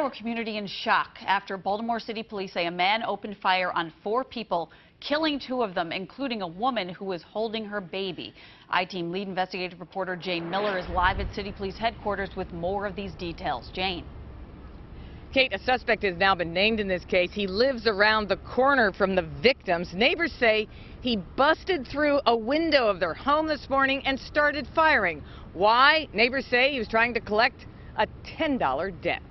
to a community in shock after Baltimore City Police say a man opened fire on 4 people, killing 2 of them, including a woman who was holding her baby. I-Team lead investigative reporter Jane Miller is live at City Police headquarters with more of these details. Jane. Kate, a suspect has now been named in this case. He lives around the corner from the victims. Neighbors say he busted through a window of their home this morning and started firing. Why? Neighbors say he was trying to collect a $10 debt.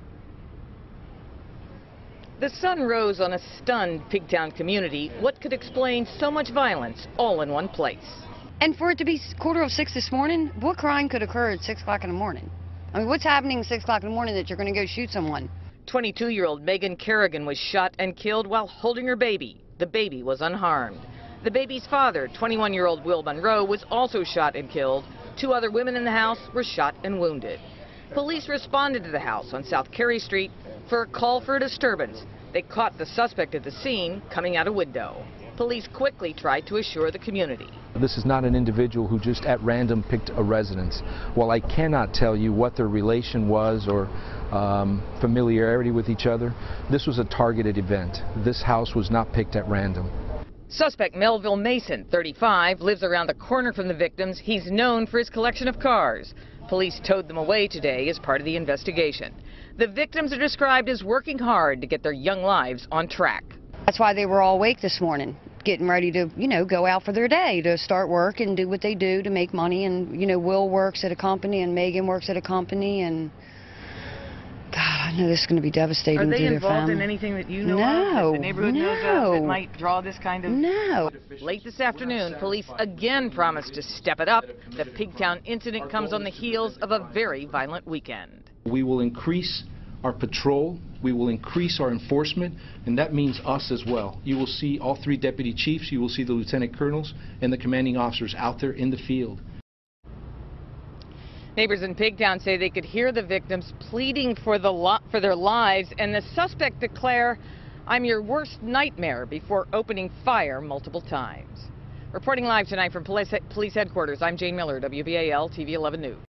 The sun rose on a stunned Pigtown community. What could explain so much violence all in one place? And for it to be 5:45 this morning, what crime could occur at 6 o'clock in the morning? I mean, what's happening at 6 o'clock in the morning that you're going to go shoot someone? 22-year-old Megan Kerrigan was shot and killed while holding her baby. The baby was unharmed. The baby's father, 21-year-old Will Monroe, was also shot and killed. 2 other women in the house were shot and wounded. Police responded to the house on South Carey Street for a call for a disturbance. They caught the suspect at the scene coming out a window. Police quickly tried to assure the community. This is not an individual who just at random picked a residence. While I cannot tell you what their relation was or familiarity with each other, this was a targeted event. This house was not picked at random. Suspect Melville Mason, 35, lives around the corner from the victims. He's known for his collection of cars. Police towed them away today as part of the investigation. The victims are described as working hard to get their young lives on track. That's why they were all awake this morning, getting ready to, go out for their day, to start work and do what they do to make money. And, Will works at a company and Megan works at a company, and God, I know this is going to be devastating to their family. Are they involved in anything that you know of, that the neighborhood knows of, that might draw this kind of... No. Late this afternoon, police again promised to step it up. The Pigtown incident comes on the heels of a very violent weekend. We will increase our patrol, we will increase our enforcement, and that means us as well. You will see all 3 deputy chiefs, you will see the lieutenant colonels and the commanding officers out there in the field. Neighbors in Pigtown say they could hear the victims pleading for their lives, and the suspect declare, "I'm your worst nightmare," before opening fire multiple times. Reporting live tonight from police headquarters, I'm Jane Miller, WBAL-TV 11 News.